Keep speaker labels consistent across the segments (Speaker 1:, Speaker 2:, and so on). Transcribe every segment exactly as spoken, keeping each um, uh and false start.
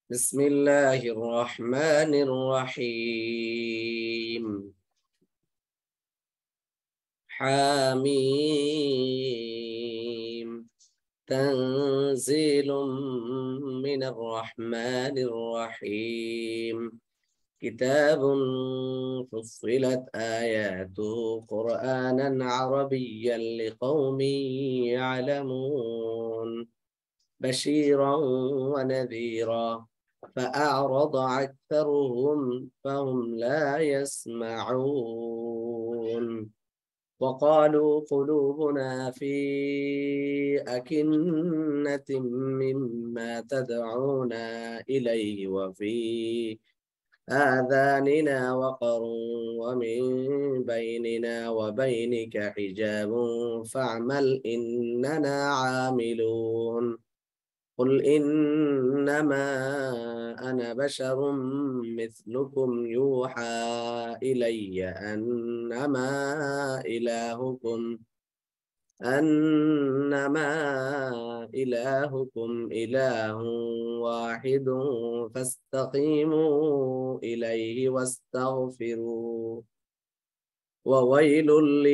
Speaker 1: بسم الله الرحمن الرحيم. حميم. تنزيل من الرحمن الرحيم. كتاب فصلت آياته قرآنا عربيا لقوم يعلمون بشيرا ونذيرا فأعرض أكثرهم فهم لا يسمعون. وقالوا قلوبنا في أكنة مما تدعونا إليه وفي آذاننا وقر ومن بيننا وبينك حجاب فاعمل إننا عاملون. قل إنما أنا بشر مثلكم يوحى إلي أنما إلهكم أنما إلهكم إله واحد فاستقيموا إليه واستغفروا. وويل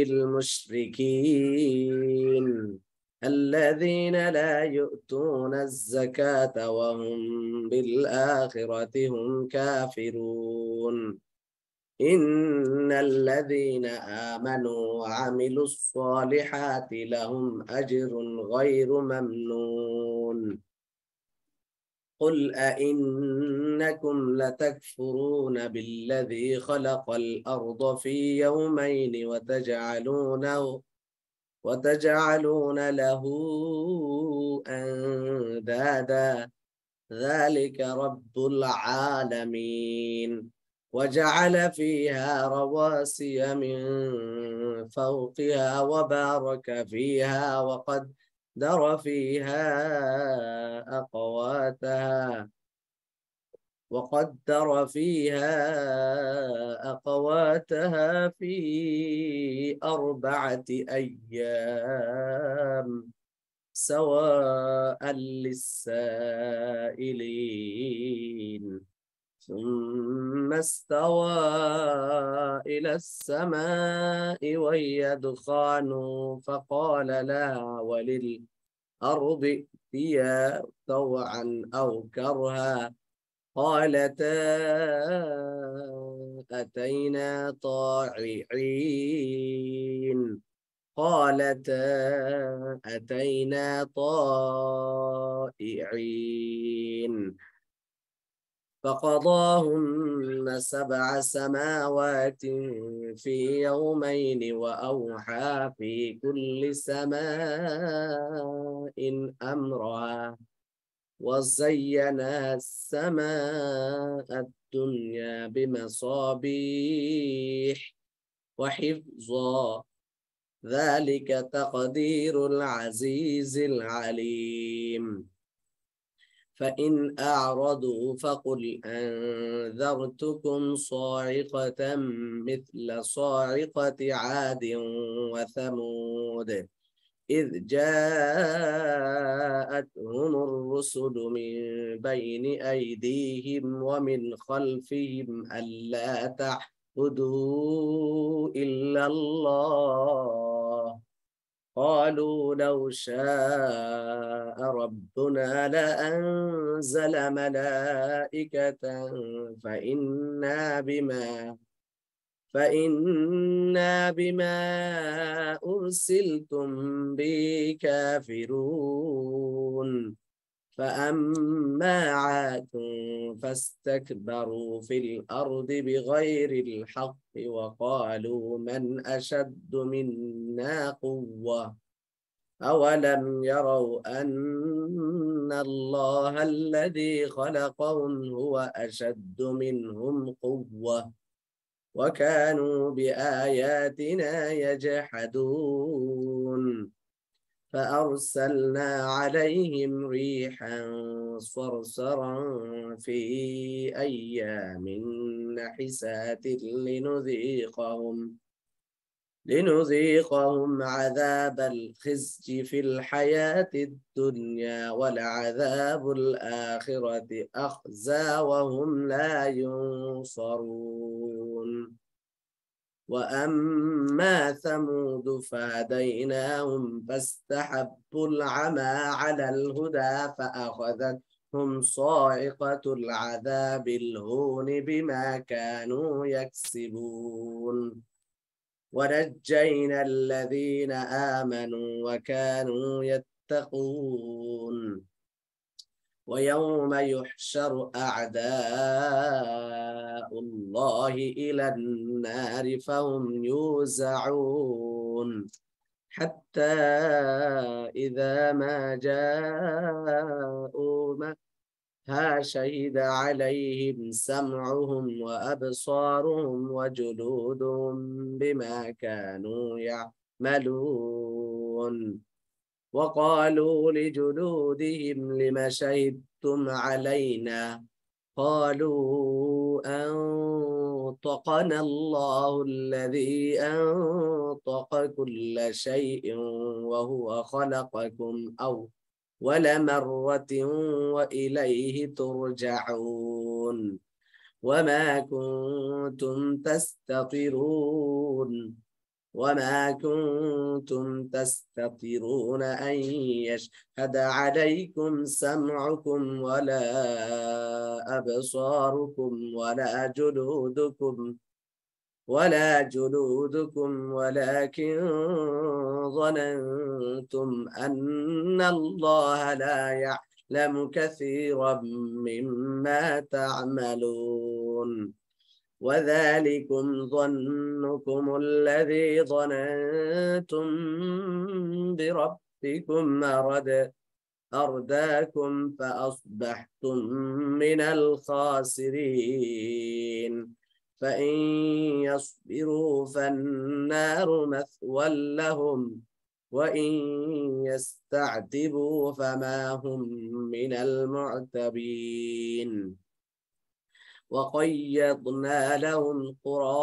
Speaker 1: للمشركين الذين لا يؤتون الزكاة وهم بالآخرة هم كافرون. إن الذين آمنوا وعملوا الصالحات لهم أجر غير ممنون. قل أئنكم لتكفرون بالذي خلق الأرض في يومين وتجعلونه وتجعلون له أندادا ذلك رب العالمين. وجعل فيها رواسي من فوقها وبارك فيها وقدر فيها أقواتها وقدر فيها أقواتها في أربعة أيام سواء للسائلين. ثم استوى إلى السماء وهي دخان فقال لها وللأرض ائتيا طوعا أو كرها قالتا أتينا طائعين قالتا أتينا طائعين فقضاهن سبع سماوات في يومين وأوحى في كل سماء أمرها وزينا السماء الدنيا بمصابيح وحفظا ذلك تقدير العزيز العليم. فإن أعرضوا فقل أنذرتكم صاعقة مثل صاعقة عاد وثمود إذ جاءتهم الرسل من بين أيديهم ومن خلفهم ألا تعبدوا إلا الله قالوا لو شاء ربنا لأنزل ملائكة فإنا بما فإنا بما أرسلتم به كافرون. فأما عاد فاستكبروا في الأرض بغير الحق وقالوا من أشد منا قوة أولم يروا أن الله الذي خلقهم هو أشد منهم قوة وكانوا بآياتنا يجحدون. فأرسلنا عليهم ريحا صرصرا في أيام نحسات لنذيقهم لنذيقهم عذاب الخزي في الحياة الدنيا ولعذاب الآخرة أخزى وهم لا ينصرون. وأما ثمود فهديناهم فاستحبوا العمى على الهدى فأخذتهم صاعقة العذاب الهون بما كانوا يكسبون. ونجينا الذين آمنوا وكانوا يتقون. ويوم يحشر أعداء الله إلى النار فهم يوزعون حتى إذا ما جاءوا ها شهد عليهم سمعهم وأبصارهم وجلودهم بما كانوا يعملون. وقالوا لجلودهم لم شهدتم علينا قالوا أنطقنا الله الذي أنطق كل شيء وهو خلقكم أول مرة وإليه ترجعون. وما كنتم تستطيعون وما كنتم تستطيعون أن يشهد عليكم سمعكم ولا أبصاركم ولا جلودكم ولا جلودكم ولكن ظننتم أن الله لا يعلم كثيرا مما تعملون. وذلكم ظنكم الذي ظننتم بربكم أرد أرداكم فأصبحتم من الخاسرين. فإن يصبروا فالنار مثوى لهم وإن يستعتبوا فما هم من المعتبين. وقيضنا لهم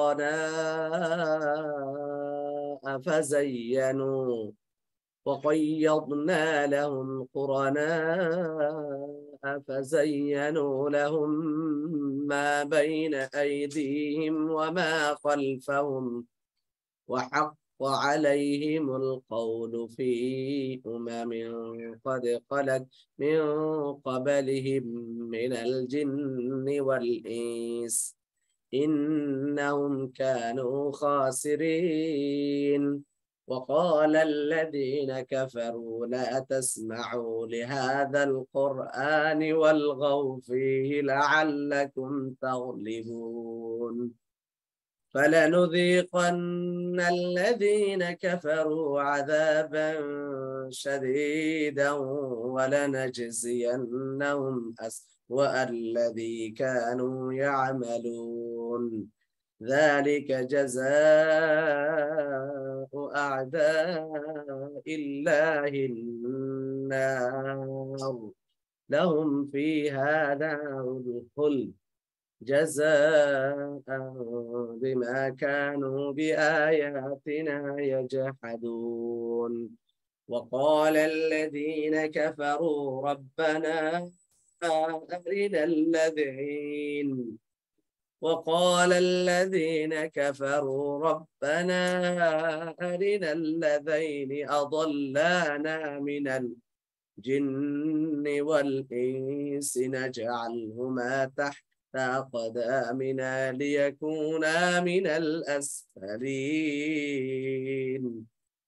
Speaker 1: قرناء فزينوا وقيضنا لهم قرناء فزينوا لهم ما بين أيديهم وما خلفهم وحق عليهم القول في أمم قد خلت من قبلهم من الجن والإنس إنهم كانوا خاسرين. وقال الذين كفروا لا تسمعوا لهذا القرآن والغوا فيه لعلكم تغلبون. فلنذيقن الذين كفروا عذابا شديدا ولنجزينهم أسوأ الذي كانوا يعملون. ذلك جزاء أعداء الله النار لهم فيها دار الخلد جزاء بما كانوا بآياتنا يجحدون. وقال الذين كفروا ربنا أرنا الذين وقال الذين كفروا ربنا أرنا الذين أضلانا من الجن والإنس نجعلهما تحت قدامنا ليكونا من الأسفلين.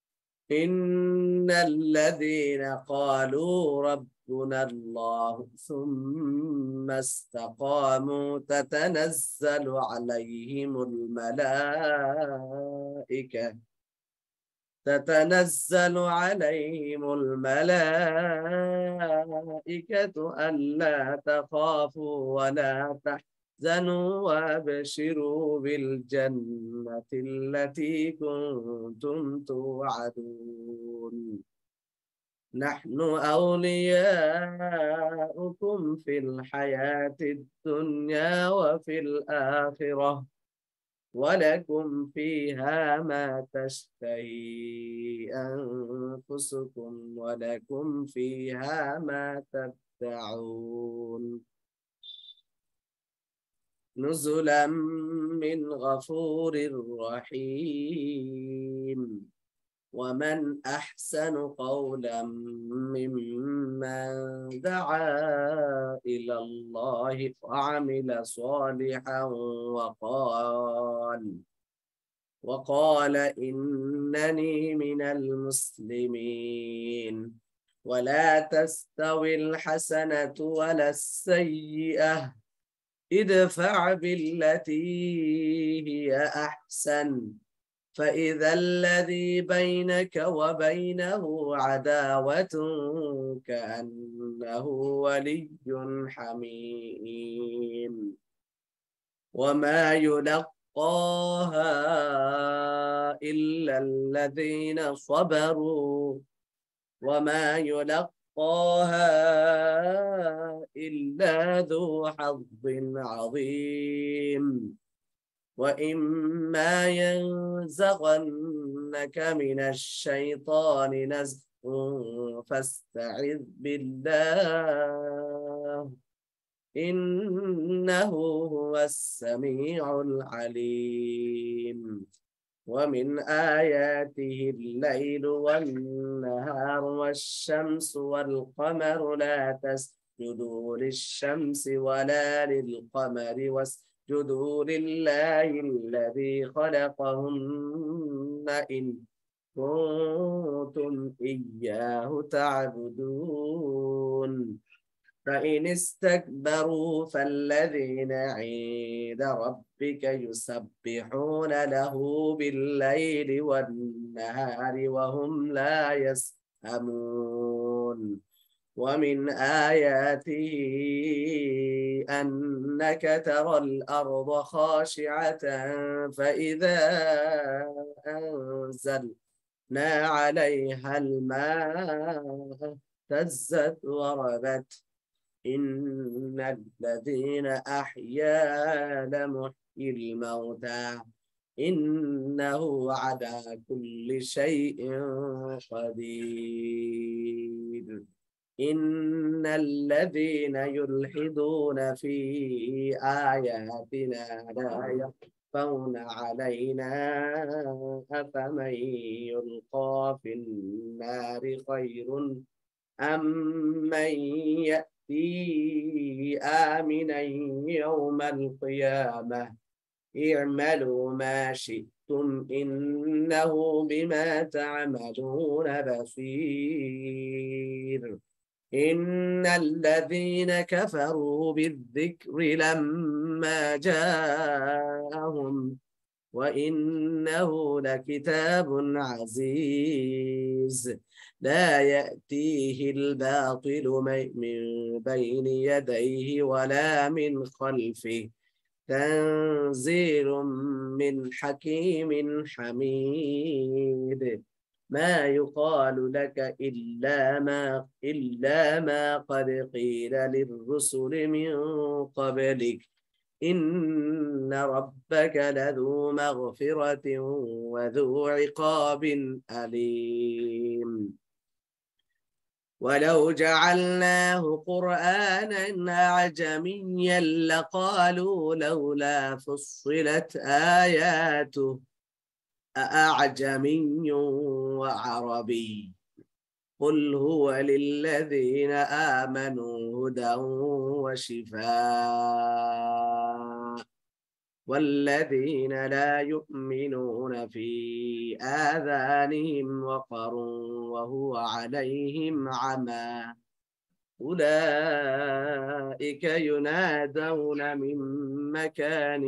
Speaker 1: إن الذين قالوا ربنا الله ثم استقاموا تتنزل عليهم الملائكة تتنزل عليهم الملائكة ألا تخافوا ولا تحزنوا وابشروا بالجنة التي كنتم توعدون. نحن أولياؤكم في الحياة الدنيا وفي الآخرة ولكم فيها ما تشتهي أنفسكم ولكم فيها ما تدعون نزلا من غفور رحيم ومن أحسن قولا ممن دعا إلى الله وعمل صالحا وقال وقال إنني من المسلمين ولا تستوي الحسنة ولا السيئة ادفع بالتي هي أحسن فإذا الذي بينك وبينه عداوة كأنه ولي حميم وما يلقاها إلا الذين صبروا وما يلقاها إلا ذو حظ عظيم وإما ينزغنك من الشيطان نزغ فاستعذ بالله إنه هو السميع العليم ومن آياته الليل والنهار والشمس والقمر لا تسجدوا للشمس ولا للقمر واسجدوا لله الذي خلقهن إن كنتم إياه تعبدون فإن استكبروا فالذين عند ربك يسبحون له بالليل والنهار وهم لا يسأمون ومن آياته أنك ترى الأرض خاشعة فإذا أنزلنا عليها الماء اهتزت وربت إن الذين أحيا لمحيي الموتى إنه على كل شيء قدير إن الذين يلحدون في آياتنا لا يخفون علينا أفمن يلقى في النار خير أم من يأتي آمنا يوم القيامة اعملوا ما شئتم إنه بما تعملون بصير إن الذين كفروا بالذكر لما جاءهم وإنه لكتاب عزيز لا يأتيه الباطل من بين يديه ولا من خلفه تنزيل من حكيم حميد ما يقال لك إلا ما إلا ما قد قيل للرسل من قبلك إن ربك لذو مغفرة وذو عقاب أليم ولو جعلناه قرآنا أعجميا لقالوا لولا فصلت آياته أأعجمي وعربي قل هو للذين آمنوا هدى وشفاء والذين لا يؤمنون في آذانهم وقر وهو عليهم عمى أولئك ينادون من مكان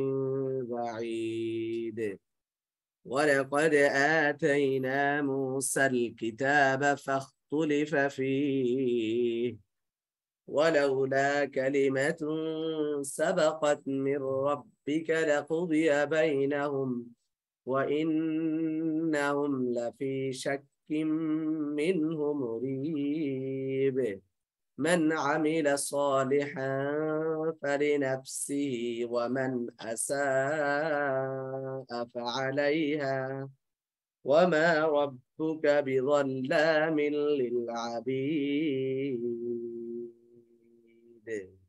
Speaker 1: بعيد ولقد آتينا موسى الكتاب فاختلف فيه ولولا كلمة سبقت من ربك لقضي بينهم وإنهم لفي شك منه مريب من عمل صالحا فلنفسه ومن أساء فعليها وما ربك بظلام للعبيد.